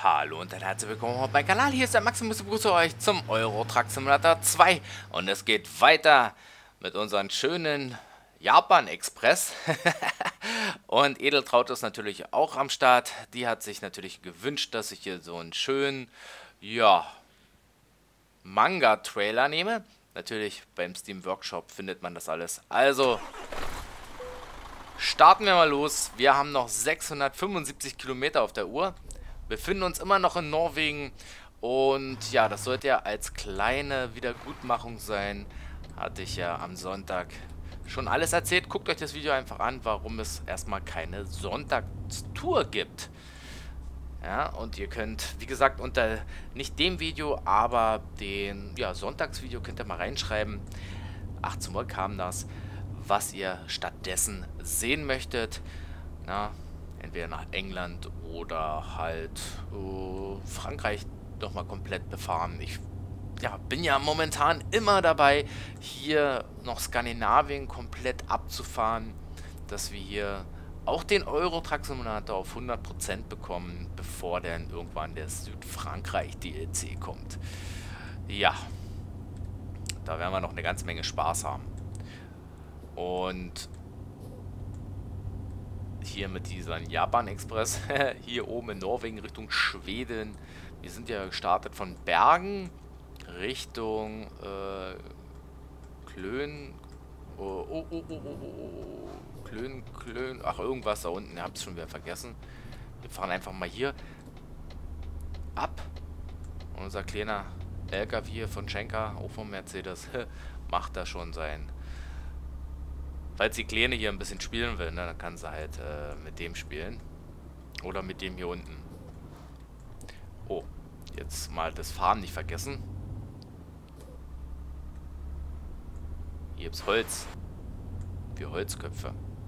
Hallo und ein herzlich willkommen auf meinem Kanal. Hier ist der Maximus, ich begrüße euch zum Euro Truck Simulator 2. Und es geht weiter mit unserem schönen Japan Express. Und Edeltraut ist natürlich auch am Start. Die hat sich natürlich gewünscht, dass ich hier so einen schönen, ja, Manga-Trailer nehme. Natürlich beim Steam Workshop findet man das alles. Also starten wir mal los. Wir haben noch 675 Kilometer auf der Uhr. Befinden uns immer noch in Norwegen. Und ja, das sollte ja als kleine Wiedergutmachung sein. Hatte ich ja am Sonntag schon alles erzählt. Guckt euch das Video einfach an, warum es erstmal keine Sonntagstour gibt. Ja, und ihr könnt, wie gesagt, unter nicht dem Video, aber den Sonntagsvideo könnt ihr mal reinschreiben. 18 Uhr kam das, was ihr stattdessen sehen möchtet. Na, entweder nach England oder halt Frankreich nochmal komplett befahren. Ich bin ja momentan immer dabei, hier noch Skandinavien komplett abzufahren, dass wir hier auch den Euro Truck Simulator auf 100% bekommen, bevor dann irgendwann der Südfrankreich DLC kommt. Ja, da werden wir noch eine ganze Menge Spaß haben. Und hier mit diesem Japan Express, hier oben in Norwegen Richtung Schweden. Wir sind ja gestartet von Bergen Richtung Klön. Klön. Ach, irgendwas da unten. Ihr habt es schon wieder vergessen. Wir fahren einfach mal hier ab. Und unser kleiner LKW hier von Schenker, auch vom Mercedes, macht da schon sein. Falls die Kleine hier ein bisschen spielen will, ne, dann kann sie halt mit dem spielen. Oder mit dem hier unten. Oh, jetzt mal das Fahren nicht vergessen. Hier gibt's Holz. Für Holzköpfe.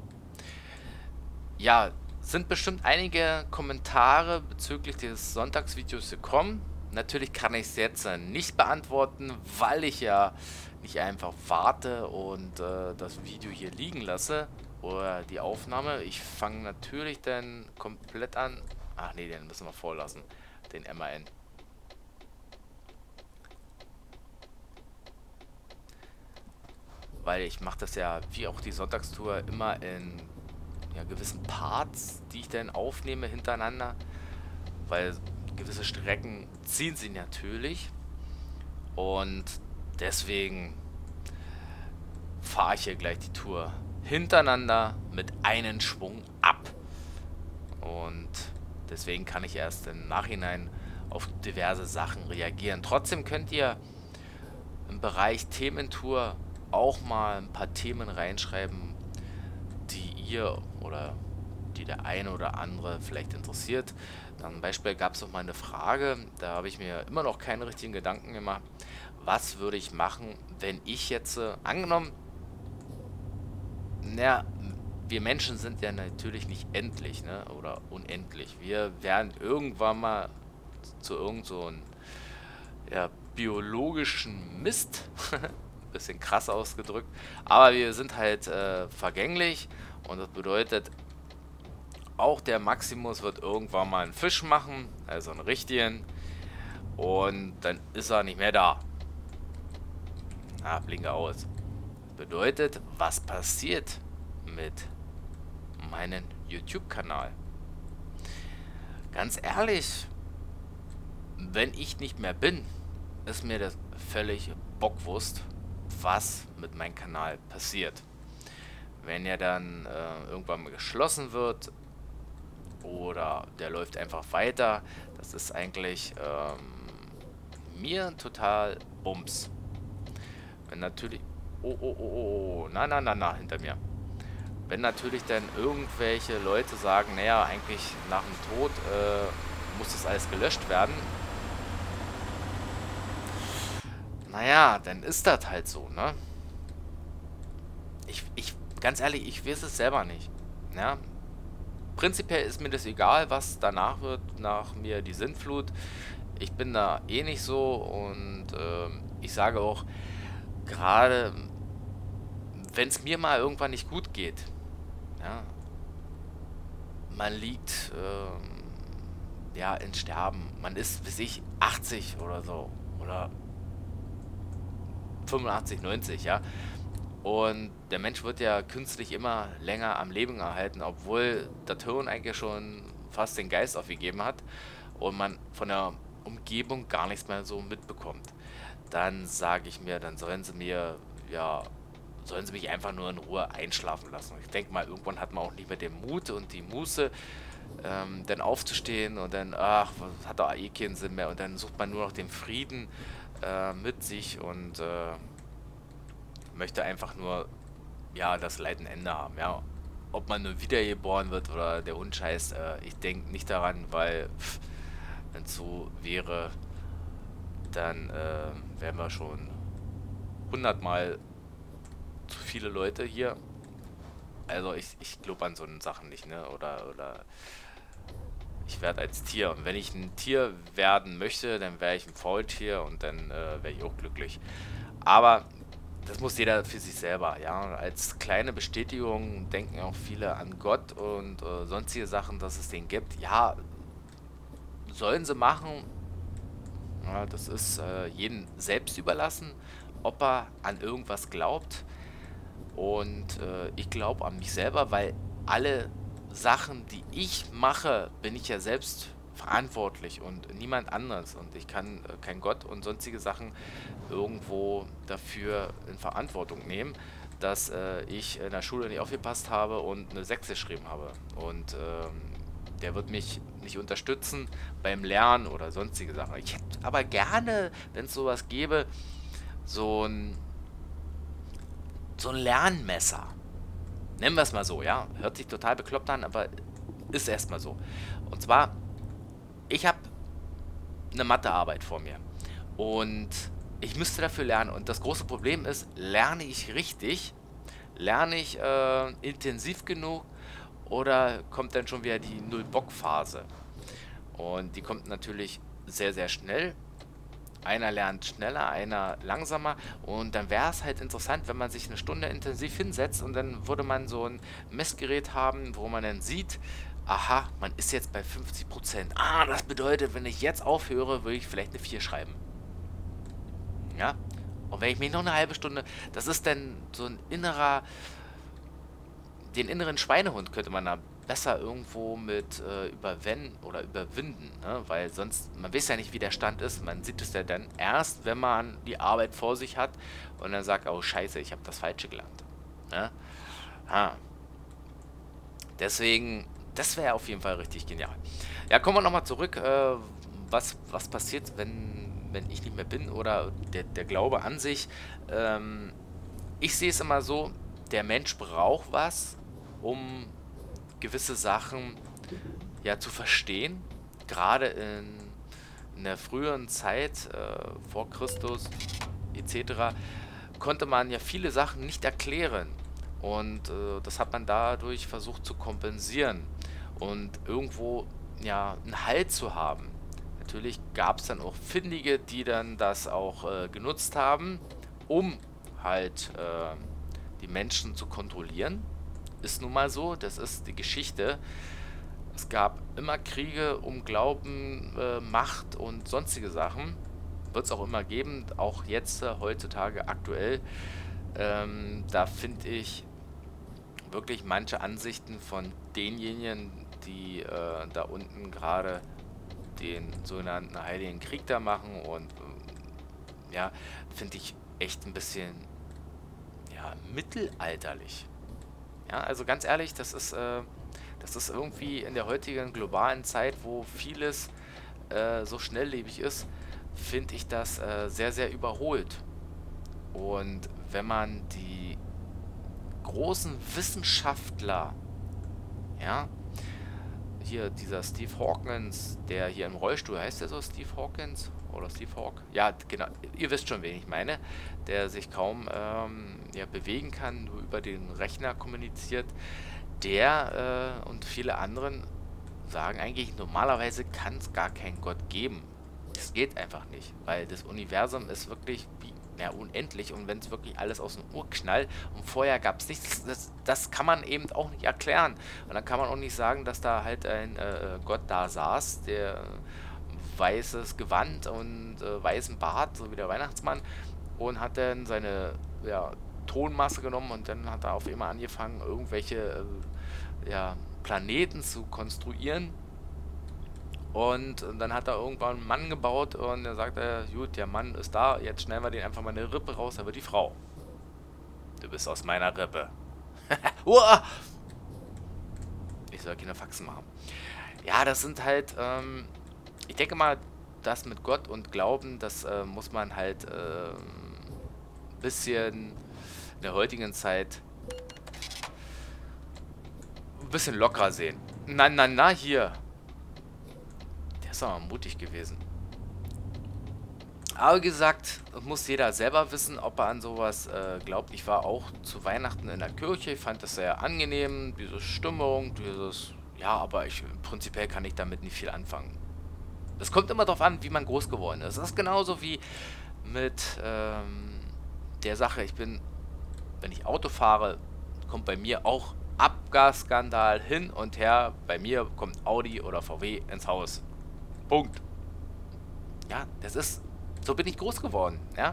Ja, sind bestimmt einige Kommentare bezüglich des Sonntagsvideos gekommen. Natürlich kann ich es jetzt nicht beantworten, weil ich ja nicht einfach warte und das Video hier liegen lasse. Oder die Aufnahme. Ich fange natürlich dann komplett an. Ach nee, den müssen wir vorlassen. Den MAN. Weil ich mache das ja, wie auch die Sonntagstour, immer in gewissen Parts, die ich dann aufnehme hintereinander. Weil gewisse Strecken ziehen sie natürlich. Und deswegen fahre ich hier gleich die Tour hintereinander mit einem Schwung ab. Und deswegen kann ich erst im Nachhinein auf diverse Sachen reagieren. Trotzdem könnt ihr im Bereich Thementour auch mal ein paar Themen reinschreiben, die ihr oder die der eine oder andere vielleicht interessiert. Zum Beispiel gab es noch mal eine Frage, da habe ich mir immer noch keine richtigen Gedanken gemacht. Was würde ich machen, wenn ich jetzt, angenommen, wir Menschen sind ja natürlich nicht endlich, ne, oder unendlich. Wir werden irgendwann mal zu irgend so einem biologischen Mist, bisschen krass ausgedrückt, aber wir sind halt vergänglich und das bedeutet, auch der Maximus wird irgendwann mal einen Fisch machen, also einen richtigen, und dann ist er nicht mehr da. Blinke aus. Bedeutet, was passiert mit meinem YouTube-Kanal? Ganz ehrlich, wenn ich nicht mehr bin, ist mir das völlig bockwurst, was mit meinem Kanal passiert. Wenn er dann irgendwann mal geschlossen wird oder der läuft einfach weiter, das ist eigentlich mir total Bums. Wenn natürlich... Oh, na, hinter mir. Wenn natürlich dann irgendwelche Leute sagen, naja, eigentlich nach dem Tod muss das alles gelöscht werden. Naja, dann ist das halt so, ne? Ganz ehrlich, ich weiß es selber nicht. Ja? Prinzipiell ist mir das egal, was danach wird, nach mir die Sintflut. Ich bin da eh nicht so und ich sage auch, gerade wenn es mir mal irgendwann nicht gut geht, ja, man liegt ja, ins Sterben. Man ist, weiß ich, 80 oder so. Oder 85, 90, ja. Und der Mensch wird ja künstlich immer länger am Leben erhalten, obwohl das Hirn eigentlich schon fast den Geist aufgegeben hat und man von der Umgebung gar nichts mehr so mitbekommt. Dann sage ich mir, dann sollen sie mir, ja, sollen sie mich einfach nur in Ruhe einschlafen lassen. Ich denke mal, irgendwann hat man auch nicht mehr den Mut und die Muße, dann aufzustehen und dann, ach, was hat doch eh keinen Sinn mehr. Und dann sucht man nur noch den Frieden mit sich und möchte einfach nur, ja, das Leid ein Ende haben, ja. Ob man nur wiedergeboren wird oder der Hund scheißt, ich denke nicht daran, weil, wenn es so wäre, dann wären wir schon 100-mal zu viele Leute hier. Also ich glaube an so Sachen nicht, ne? Oder ich werde als Tier. Und wenn ich ein Tier werden möchte, dann wäre ich ein Faultier und dann wäre ich auch glücklich. Aber das muss jeder für sich selber, ja. Als kleine Bestätigung denken auch viele an Gott und sonstige Sachen, dass es den gibt. Ja, sollen sie machen. Ja, das ist jedem selbst überlassen, ob er an irgendwas glaubt. Und ich glaube an mich selber, weil alle Sachen, die ich mache, bin ich ja selbst verantwortlich und niemand anderes. Und ich kann kein Gott und sonstige Sachen irgendwo dafür in Verantwortung nehmen, dass ich in der Schule nicht aufgepasst habe und eine 6 geschrieben habe. Und der wird mich nicht unterstützen beim Lernen oder sonstige Sachen. Ich hätte aber gerne, wenn es sowas gäbe, so ein, so ein Lernmesser. Nennen wir es mal so, ja. Hört sich total bekloppt an, aber ist erstmal so. Und zwar, ich habe eine Mathearbeit vor mir. Und ich müsste dafür lernen. Und das große Problem ist, lerne ich richtig? Lerne ich intensiv genug? Oder kommt dann schon wieder die Null-Bock-Phase? Und die kommt natürlich sehr, sehr schnell. Einer lernt schneller, einer langsamer. Und dann wäre es halt interessant, wenn man sich eine Stunde intensiv hinsetzt und dann würde man so ein Messgerät haben, wo man dann sieht, aha, man ist jetzt bei 50%. Ah, das bedeutet, wenn ich jetzt aufhöre, würde ich vielleicht eine 4 schreiben. Ja? Und wenn ich mich noch eine halbe Stunde, das ist dann so ein innerer, den inneren Schweinehund könnte man da besser irgendwo mit überwinden, ne? Weil sonst, man weiß ja nicht, wie der Stand ist. Man sieht es ja dann erst, wenn man die Arbeit vor sich hat und dann sagt, oh scheiße, ich habe das Falsche gelernt. Ne? Ah. Deswegen, das wäre auf jeden Fall richtig genial. Ja, kommen wir nochmal zurück. Was passiert, wenn ich nicht mehr bin oder der Glaube an sich. Ich sehe es immer so, der Mensch braucht was, um gewisse Sachen ja zu verstehen. Gerade in der früheren Zeit, vor Christus etc., konnte man ja viele Sachen nicht erklären. Und das hat man dadurch versucht zu kompensieren und irgendwo ja einen Halt zu haben. Natürlich gab es dann auch Findige, die dann das auch genutzt haben, um halt die Menschen zu kontrollieren. Ist nun mal so, das ist die Geschichte. Es gab immer Kriege um Glauben, Macht und sonstige Sachen. Wird es auch immer geben, auch jetzt, heutzutage, aktuell. Da finde ich wirklich manche Ansichten von denjenigen, die da unten gerade den sogenannten Heiligen Krieg da machen und ja, finde ich echt ein bisschen ja, mittelalterlich. Ja, also ganz ehrlich, das ist irgendwie in der heutigen globalen Zeit, wo vieles so schnelllebig ist, finde ich das sehr, sehr überholt. Und wenn man die großen Wissenschaftler, ja, hier dieser Steve Hawkins, der hier im Rollstuhl, heißt der so Steve Hawkins? Oder Steve Hawk? Ja, genau, ihr wisst schon, wen ich meine, der sich kaum ja, bewegen kann, nur über den Rechner kommuniziert, der und viele anderen sagen eigentlich, normalerweise kann es gar keinen Gott geben. Es geht einfach nicht, weil das Universum ist wirklich, wie ja, unendlich. Und wenn es wirklich alles aus dem Ohr knallt und vorher gab es nichts, das kann man eben auch nicht erklären. Und dann kann man auch nicht sagen, dass da halt ein Gott da saß, der weißes Gewand und weißen Bart, so wie der Weihnachtsmann, und hat dann seine, ja, Tonmasse genommen und dann hat er auf einmal angefangen, irgendwelche ja, Planeten zu konstruieren. Und dann hat er irgendwann einen Mann gebaut und dann sagt er, gut, der Mann ist da, jetzt schneiden wir den einfach mal eine Rippe raus, da wird die Frau. Du bist aus meiner Rippe. Uah! Ich soll keine Faxen machen. Ja, das sind halt, ich denke mal, das mit Gott und Glauben, das muss man halt ein bisschen in der heutigen Zeit ein bisschen lockerer sehen. Na, na, na, hier. Der ist aber mutig gewesen. Aber wie gesagt, das muss jeder selber wissen, ob er an sowas glaubt. Ich war auch zu Weihnachten in der Kirche, ich fand das sehr angenehm, diese Stimmung, dieses... Ja, aber prinzipiell kann ich damit nicht viel anfangen. Es kommt immer darauf an, wie man groß geworden ist. Das ist genauso wie mit der Sache, wenn ich Auto fahre, kommt bei mir auch Abgasskandal hin und her. Bei mir kommt Audi oder VW ins Haus. Punkt. Ja, so bin ich groß geworden, ja.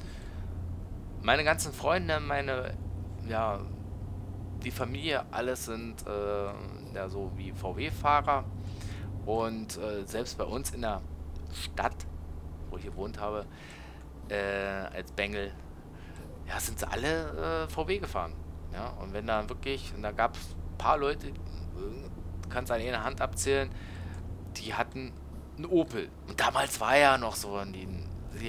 Meine ganzen Freunde, ja, die Familie, alles sind, ja, so wie VW-Fahrer. Und selbst bei uns in der Stadt, wo ich gewohnt habe, als Bengel, ja, sind sie alle VW gefahren. Ja, und wenn da wirklich, und da gab es ein paar Leute, du kannst an einer Hand abzählen, die hatten einen Opel. Und damals war ja noch so in den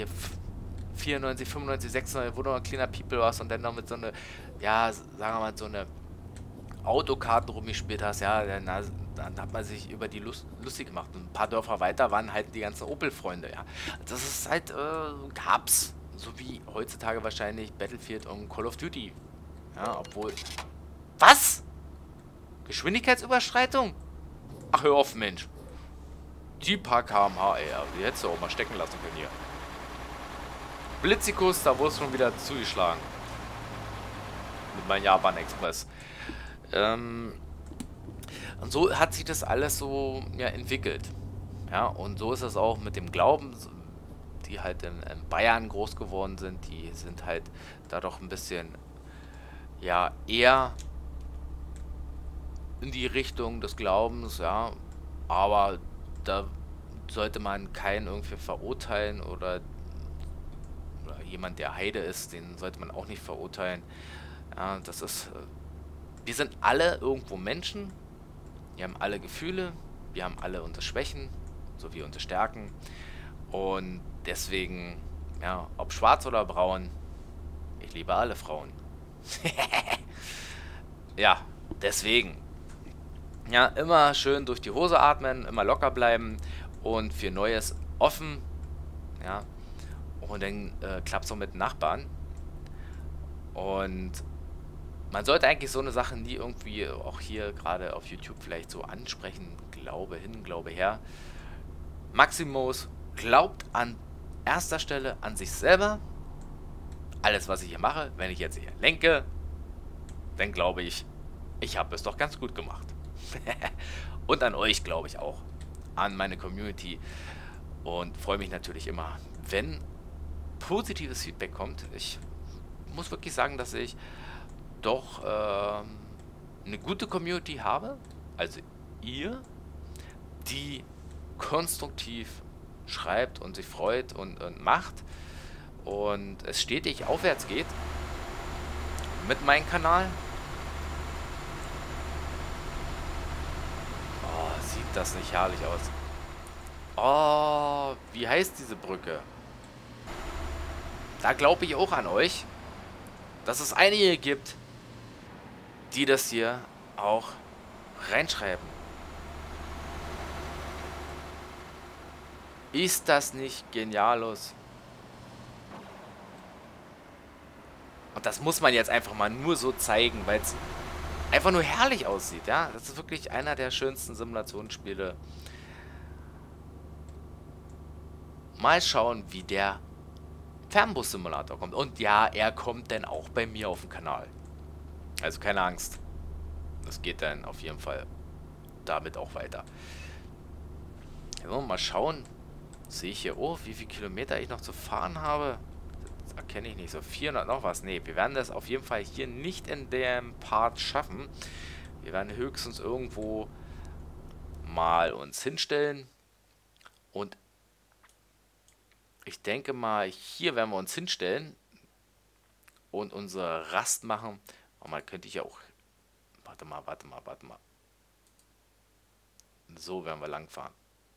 94, 95, 96, wo du noch ein kleiner People warst und dann noch mit so eine, ja, sagen wir mal, so eine Autokarten rumgespielt hast, ja, dann hat man sich über die lustig gemacht. Und ein paar Dörfer weiter waren halt die ganzen Opel-Freunde, ja. Das ist halt, gab's, so wie heutzutage wahrscheinlich Battlefield und Call of Duty. Ja, obwohl... Was? Geschwindigkeitsüberschreitung? Ach, hör auf, Mensch. Die paar km/h, ey, die hättest du auch mal stecken lassen können hier. Blitzikus, da wurde es schon wieder zugeschlagen. Mit meinem Japan Express. Und so hat sich das alles so, ja, entwickelt. Ja, und so ist es auch mit dem Glauben, die halt in Bayern groß geworden sind. Die sind halt da doch ein bisschen, ja, eher in die Richtung des Glaubens, ja. Aber da sollte man keinen irgendwie verurteilen oder jemand, der Heide ist, den sollte man auch nicht verurteilen. Ja, das ist... Wir sind alle irgendwo Menschen. Wir haben alle Gefühle. Wir haben alle unsere Schwächen sowie unsere Stärken. Und deswegen, ja, ob schwarz oder braun, ich liebe alle Frauen. Ja, deswegen. Ja, immer schön durch die Hose atmen, immer locker bleiben und für Neues offen. Ja, und dann klappt es auch mit den Nachbarn. Und man sollte eigentlich so eine Sache nie irgendwie, auch hier gerade auf YouTube vielleicht so ansprechen. Glaube hin, Glaube her. Maximus glaubt an erster Stelle an sich selber. Alles, was ich hier mache, wenn ich jetzt hier lenke, dann glaube ich, ich habe es doch ganz gut gemacht. Und an euch glaube ich auch. An meine Community. Und freue mich natürlich immer, wenn positives Feedback kommt. Ich muss wirklich sagen, dass ich doch eine gute Community habe. Also ihr, die konstruktiv schreibt und sich freut und macht. Und es stetig aufwärts geht mit meinem Kanal. Oh, sieht das nicht herrlich aus. Oh, wie heißt diese Brücke? Da glaube ich auch an euch, dass es einige gibt, die das hier auch reinschreiben. Ist das nicht genialos? Und das muss man jetzt einfach mal nur so zeigen, weil es einfach nur herrlich aussieht, ja? Das ist wirklich einer der schönsten Simulationsspiele. Mal schauen, wie der Fernbus-Simulator kommt. Und ja, er kommt dann auch bei mir auf dem Kanal. Also keine Angst. Das geht dann auf jeden Fall damit auch weiter. So, mal schauen. Sehe ich hier, oh, wie viele Kilometer ich noch zu fahren habe. Das erkenne ich nicht so. 400 noch was. Nee, wir werden das auf jeden Fall hier nicht in dem Part schaffen. Wir werden höchstens irgendwo mal uns hinstellen. Und ich denke mal, hier werden wir uns hinstellen und unsere Rast machen. Oh, mal könnte ich ja auch... Warte mal. So werden wir langfahren.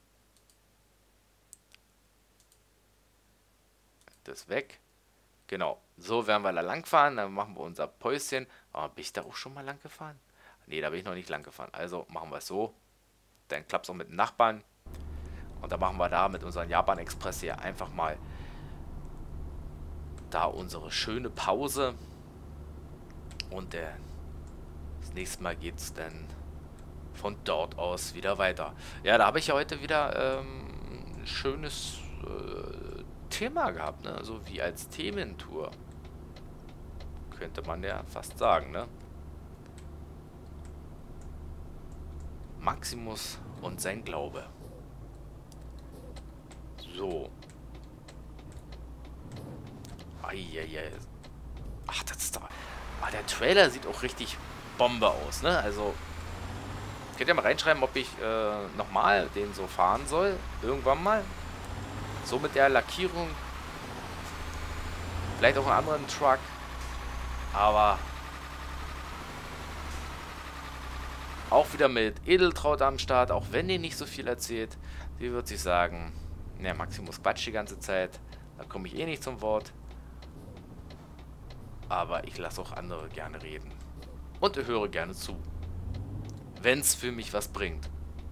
Das weg. Genau, so werden wir da langfahren. Dann machen wir unser Päuschen. Oh, bin ich da auch schon mal lang gefahren? Nee, da bin ich noch nicht lang gefahren. Also machen wir es so. Dann klappt es auch mit dem Nachbarn. Und dann machen wir da mit unserem Japan Express hier einfach mal da unsere schöne Pause. Und das nächste Mal geht es dann von dort aus wieder weiter. Ja, da habe ich ja heute wieder ein schönes Thema gehabt, ne? So wie als Thementour. Könnte man ja fast sagen, ne? Maximus und sein Glaube. So. Eieiei. Ach, das ist doch... Ah, der Trailer sieht auch richtig Bombe aus, ne? Also, könnt ihr mal reinschreiben, ob ich nochmal den so fahren soll. Irgendwann mal. So mit der Lackierung. Vielleicht auch einen anderen Truck. Aber auch wieder mit Edeltraut am Start. Auch wenn die nicht so viel erzählt. Die wird sich sagen, ne, Maximus quatscht die ganze Zeit. Da komme ich eh nicht zum Wort. Aber ich lasse auch andere gerne reden. Und ich höre gerne zu. Wenn es für mich was bringt.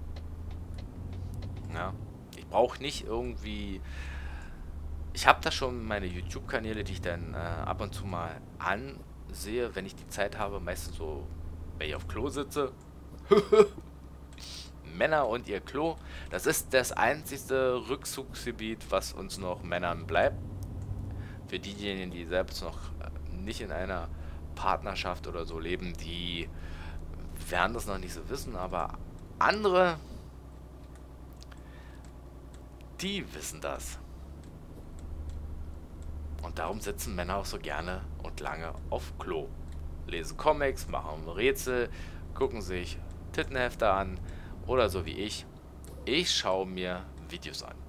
Ja. Ich brauche nicht irgendwie... Ich habe da schon meine YouTube-Kanäle, die ich dann ab und zu mal ansehe, wenn ich die Zeit habe. Meistens so, wenn ich auf Klo sitze. Männer und ihr Klo. Das ist das einzigste Rückzugsgebiet, was uns noch Männern bleibt. Für diejenigen, die selbst noch nicht in einer Partnerschaft oder so leben, die werden das noch nicht so wissen, aber andere, die wissen das. Und darum sitzen Männer auch so gerne und lange auf Klo. Lesen Comics, machen Rätsel, gucken sich Tittenhefte an oder so wie ich. Ich schaue mir Videos an.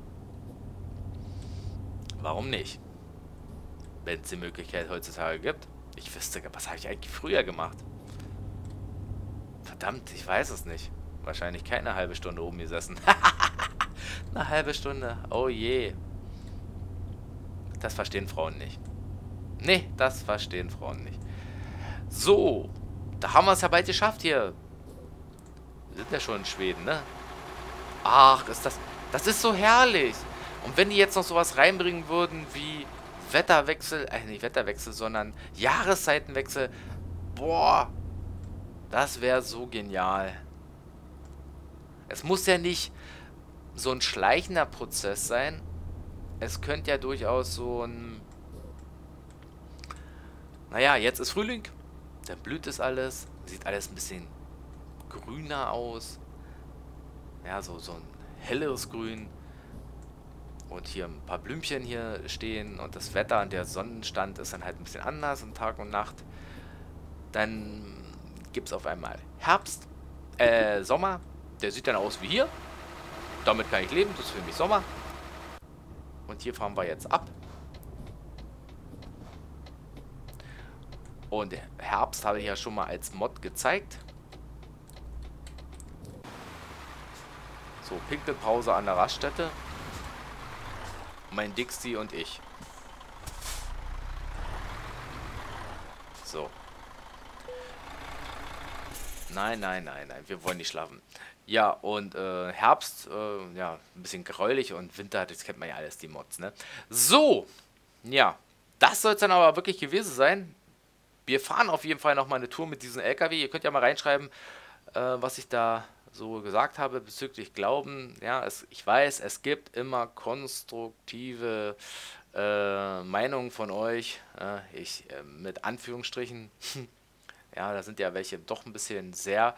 Warum nicht? Wenn es die Möglichkeit heutzutage gibt. Ich wüsste, was habe ich eigentlich früher gemacht? Verdammt, ich weiß es nicht. Wahrscheinlich keine halbe Stunde oben gesessen. Eine halbe Stunde. Oh je. Das verstehen Frauen nicht. Nee, das verstehen Frauen nicht. So. Da haben wir es ja bald geschafft hier. Wir sind ja schon in Schweden, ne? Ach, ist das... Das ist so herrlich. Und wenn die jetzt noch sowas reinbringen würden wie Wetterwechsel... nicht Wetterwechsel, sondern Jahreszeitenwechsel. Boah. Das wäre so genial. Es muss ja nicht so ein schleichender Prozess sein. Es könnte ja durchaus so ein... Naja, jetzt ist Frühling. Dann blüht es alles. Sieht alles ein bisschen grüner aus. Ja, so ein helleres Grün. Und hier ein paar Blümchen hier stehen. Und das Wetter und der Sonnenstand ist dann halt ein bisschen anders in Tag und Nacht. Dann gibt es auf einmal Herbst. Sommer. Der sieht dann aus wie hier. Damit kann ich leben. Das ist für mich Sommer. Und hier fahren wir jetzt ab. Und Herbst habe ich ja schon mal als Mod gezeigt. So, Pinkelpause an der Raststätte. Mein Dixie und ich. So. Nein. Wir wollen nicht schlafen. Ja, und Herbst, ja, ein bisschen gräulich und Winter, das kennt man ja alles, die Mods, ne? So, ja, das soll es dann aber wirklich gewesen sein. Wir fahren auf jeden Fall nochmal eine Tour mit diesem LKW. Ihr könnt ja mal reinschreiben, was ich da so gesagt habe bezüglich Glauben. Ja, ich weiß, es gibt immer konstruktive Meinungen von euch. Mit Anführungsstrichen. Ja, da sind ja welche doch ein bisschen sehr.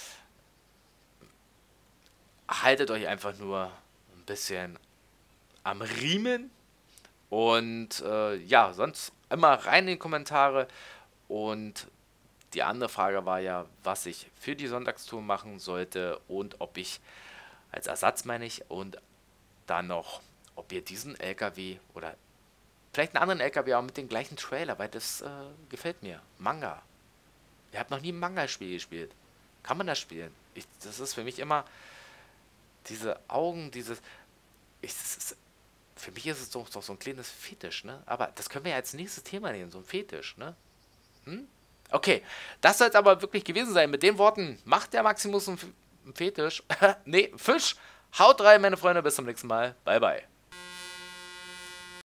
Haltet euch einfach nur ein bisschen am Riemen. Und ja, sonst immer rein in die Kommentare. Und die andere Frage war ja, was ich für die Sonntagstour machen sollte und ob ich, als Ersatz meine ich, und dann noch, ob ihr diesen LKW oder vielleicht einen anderen LKW auch mit dem gleichen Trailer, weil das gefällt mir. Manga. Ihr habt noch nie ein Manga-Spiel gespielt. Kann man das spielen? Das ist für mich immer diese Augen, dieses. Das ist, für mich ist es doch so ein kleines Fetisch, ne? Aber das können wir ja als nächstes Thema nehmen, so ein Fetisch, ne? Hm? Okay, das soll es aber wirklich gewesen sein. Mit den Worten, macht der Maximus einen Fetisch? Nee, Fisch. Haut rein, meine Freunde, bis zum nächsten Mal. Bye, bye.